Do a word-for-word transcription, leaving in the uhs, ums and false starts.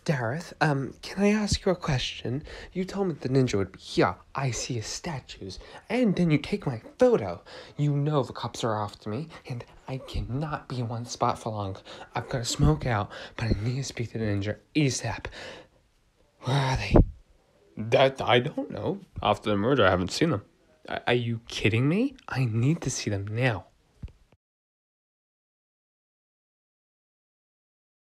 Dareth, um, can I ask you a question? You told me the ninja would be here. I see his statues. And then you take my photo. You know the cops are after me, and I cannot be in one spot for long. I've got to smoke out, but I need to speak to the ninja ASAP. Where are they? That I don't know. After the murder, I haven't seen them. Are you kidding me? I need to see them now.